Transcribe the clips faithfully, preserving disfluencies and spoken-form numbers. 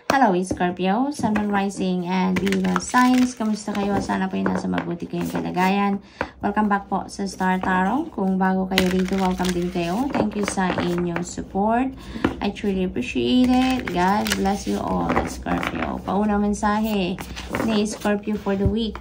Hello, Scorpio, Sun, Moon, Rising, and Venus signs. Kamusta kayo? Sana po yung nasa mabuti kayong kalagayan. Welcome back po sa Star Tarot. Kung bago kayo rito, welcome din kayo. Thank you sa inyong support. I truly appreciate it. God bless you all, Scorpio. Paunang mensahe ni Scorpio for the week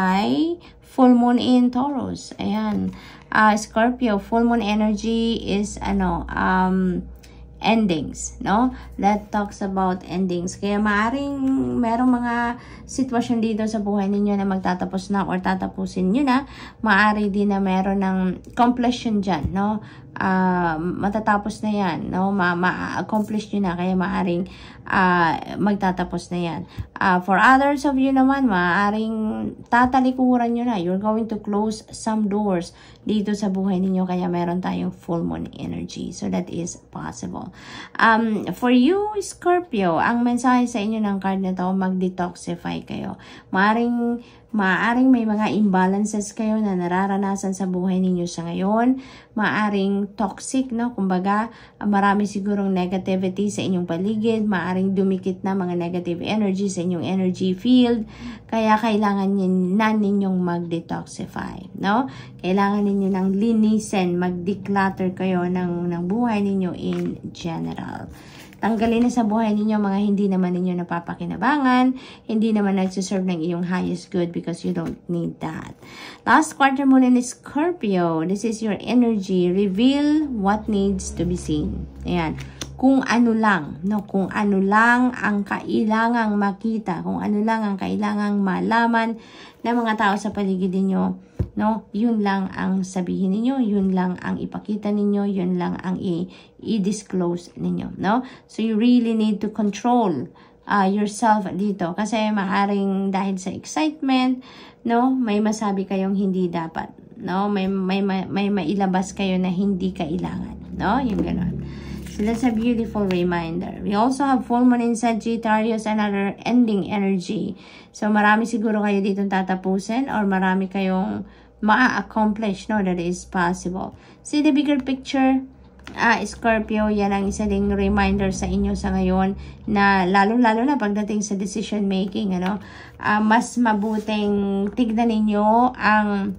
ay Full Moon in Taurus. Ayan. Uh, Scorpio, full moon energy is ano, um, endings, no? That talks about endings. Kaya maaring merong mga sitwasyon dito sa buhay ninyo na magtatapos na or tatapusin nyo na. Maari din na meron ng completion dyan, no? Uh, matatapos na yan, no? Ma-accomplish nyo na, kaya maaring uh, magtatapos na yan. Uh, for others of you naman, maaring tatalikuran nyo na. You're going to close some doors dito sa buhay ninyo, kaya meron tayong full moon energy. So that is possible. Um, for you, Scorpio, ang mensahe sa inyo ng card na to, mag-detoxify kayo. Maaring Maaring may mga imbalances kayo na nararanasan sa buhay ninyo sa ngayon. Maaring toxic, no? Kumbaga, marami sigurong negativity sa inyong paligid. Maaring dumikit na mga negative energy sa inyong energy field. Kaya kailangan na ninyong mag-detoxify, no? Kailangan ninyo ng linisin, mag-declutter kayo ng, ng buhay ninyo in general. Tanggalin na sa buhay ninyo mga hindi naman ninyo napapakinabangan, hindi naman nagsiserve ng iyong highest good because you don't need that. Last quarter moon in Scorpio, this is your energy. Reveal what needs to be seen. Ayan. Kung ano lang, no? Kung ano lang ang kailangang makita, kung ano lang ang kailangang malaman ng mga tao sa paligid ninyo, no? Yun lang ang sabihin ninyo, yun lang ang ipakita ninyo, yun lang ang i-disclose ninyo, no? So you really need to control uh, yourself dito kasi maaring dahil sa excitement, no, may masabi kayong hindi dapat, no? May may may, may mailabas kayo na hindi kailangan, no? Yung gano'n. So that's a beautiful reminder. We also have full moon in Sagittarius, another ending energy. So marami siguro kayo dito tatapusin or marami kayong ma-accomplish, no? That is possible. See the bigger picture, uh, Scorpio, yan ang isa ding reminder sa inyo sa ngayon na lalo-lalo na pagdating sa decision making, ano, uh, mas mabuting tignan ninyo ang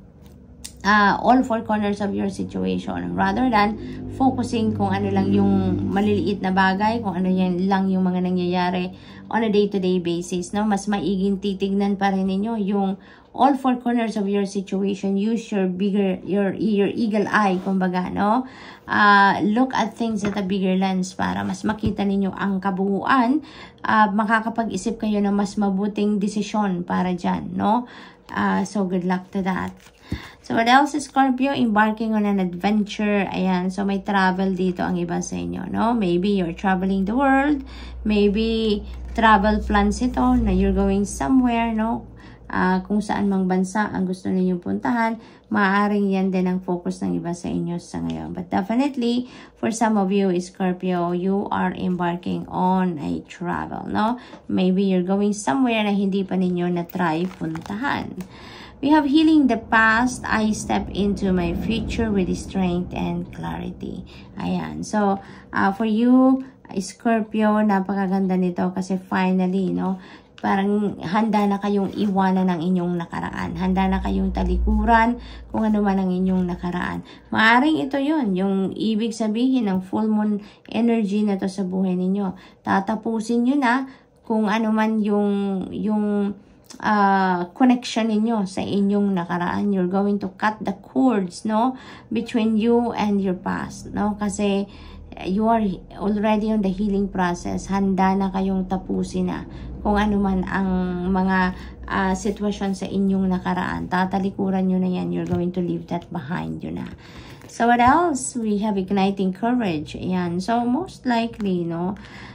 Uh, all four corners of your situation rather than focusing kung ano lang yung maliliit na bagay, kung ano yan lang yung mga nangyayari on a day-to-day basis, no? Mas maiging titignan pa rin ninyo yung all four corners of your situation. Use your bigger, your, your eagle eye, kumbaga, no? Uh, look at things at a bigger lens para mas makita ninyo ang kabuuan. Uh, makakapag-isip kayo ng mas mabuting desisyon para dyan, no? Uh, so, good luck to that. So, what else, Scorpio? Embarking on an adventure. Ayan. So, may travel dito ang iba sa inyo, no? Maybe you're traveling the world. Maybe travel plans ito na you're going somewhere, no? Uh, kung saan mang bansa ang gusto ninyong puntahan. Maaaring yan din ang focus ng iba sa inyo sa ngayon. But definitely, for some of you, Scorpio, you are embarking on a travel, no? Maybe you're going somewhere na hindi pa ninyo na-try puntahan. We have healing the past. I step into my future with strength and clarity. Ayan. So, uh, for you, Scorpio, napakaganda nito kasi finally, no, parang handa na kayong iwanan ng inyong nakaraan. Handa na kayong talikuran kung ano man ang inyong nakaraan. Maaring ito yun, yung ibig sabihin ng full moon energy na to sa buhay ninyo. Tatapusin nyo na kung ano man yung, yung, Uh, connection ninyo sa inyong nakaraan. You're going to cut the cords, no, between you and your past, no, kasi you are already on the healing process. Handa na kayong tapusin na kung ano man ang mga uh, sitwasyon sa inyong nakaraan. Tatalikuran nyo na yan. You're going to leave that behind you na. So what else? We have igniting courage. Ayan. So most likely, no,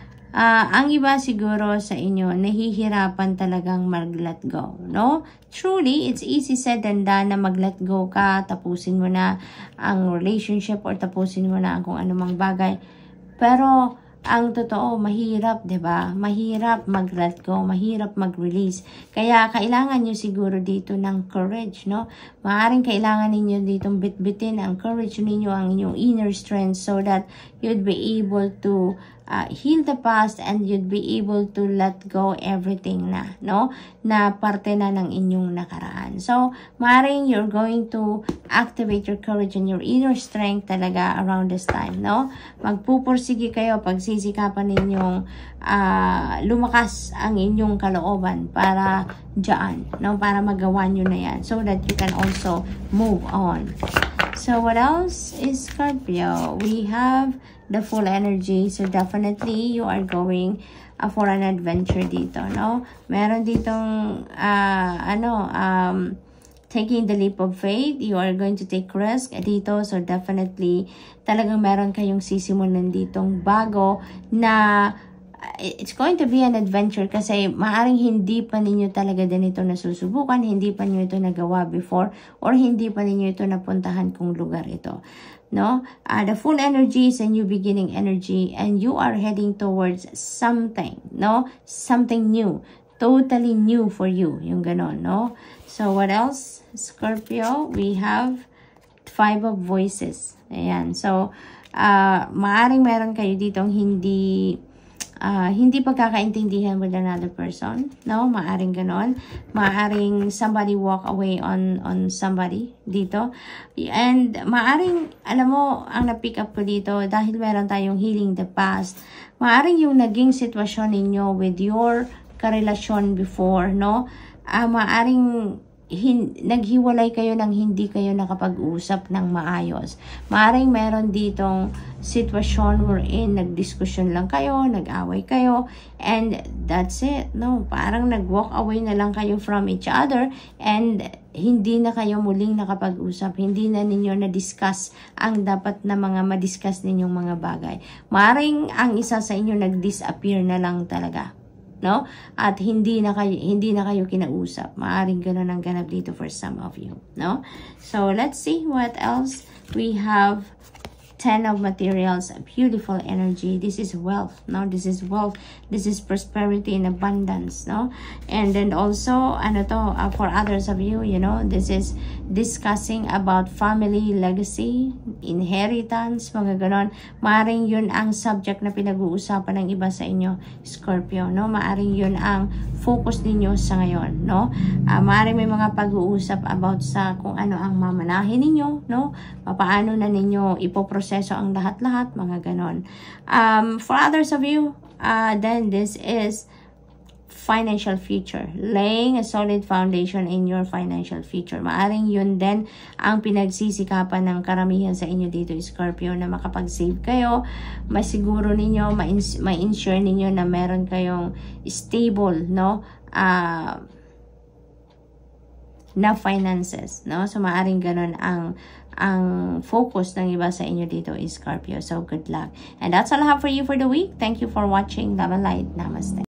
Uh, ang iba siguro sa inyo, nahihirapan talagang mag-let go, no? Truly, it's easy said than done na mag-let go ka, tapusin mo na ang relationship or tapusin mo na ang kung anumang bagay. Pero, ang totoo, mahirap, 'di ba? Mahirap mag-let go, mahirap mag-release. Kaya kailangan niyo siguro dito ng courage, no? Maaring kailangan niyo ditong bitbitin ang courage ninyo, ang inyong inner strength so that you'd be able to uh, heal the past, and you'd be able to let go everything na, no? Na parte na ng inyong nakaraan. So, maaaring you're going to activate your courage and your inner strength talaga around this time, no? Magpupursige kayo, pagsisikapan ninyong uh, lumakas ang inyong kalooban para dyan, no? Para magawa nyo na yan so that you can also move on. So, what else is Scorpio? We have the full energy. So, definitely, you are going uh, for an adventure dito, no? Meron ditong, uh, ano, um, taking the leap of faith. You are going to take risk dito. So, definitely, talagang meron kayong sisimulan ditong bago na it's going to be an adventure kasi maaring hindi pa ninyo talaga din ito nasusubukan, hindi pa ninyo ito nagawa before, or hindi pa ninyo ito napuntahan kung lugar ito. No? Uh, the full energy is a new beginning energy, and you are heading towards something, no? Something new. Totally new for you. Yung ganon, no? So, what else? Scorpio, we have five of voices. Ayan. So, uh, maaring meron kayo ditong hindi Uh, hindi pagkakaintindihan with another person, no? Maaring ganon. Maaring somebody walk away on on somebody dito. And maaring, alam mo, ang na-pick up ko dito, dahil meron tayong healing the past, maaring yung naging sitwasyon ninyo with your karelasyon before, no? Uh, maaring Hin, naghiwalay kayo nang hindi kayo nakapag-usap ng maayos. Maaring meron ditong sitwasyon wherein nagdiskusyon lang kayo, nag-away kayo, and that's it. No, parang nag-walk away na lang kayo from each other, and hindi na kayo muling nakapag-usap. Hindi na ninyo na-discuss ang dapat na mga ma-discuss ninyong mga bagay. Maaring ang isa sa inyo nag-disappear na lang talaga. No? At hindi na kayo hindi na kayo kinausap. Maaring ganoon ang ganap dito for some of you, no? So, let's see what else we have. Ten of materials, a beautiful energy. This is wealth, no? This is wealth. This is prosperity and abundance, no? And then also, ano to, uh, for others of you, you know, this is discussing about family, legacy, inheritance, mga ganon. Maaring yun ang subject na pinag-uusapan ng iba sa inyo, Scorpio, no? Maaring yun ang focus ninyo sa ngayon, no? Uh, maaring may mga pag-uusap about sa kung ano ang mamanahin ninyo, no? Paano na ninyo ipoproseso ang lahat-lahat, mga ganon. Um, for others of you, uh, then this is financial future. Laying a solid foundation in your financial future. Maaring yun din ang pinagsisikapan ng karamihan sa inyo dito, Scorpio, na makapag-save kayo, masiguro ninyo, ma-insure ninyo na meron kayong stable, no? Uh, na finances, no? So, maaring ganun ang ang focus ng iba sa inyo dito is Scorpio. So, good luck. And that's all I have for you for the week. Thank you for watching. Love and light. Namaste.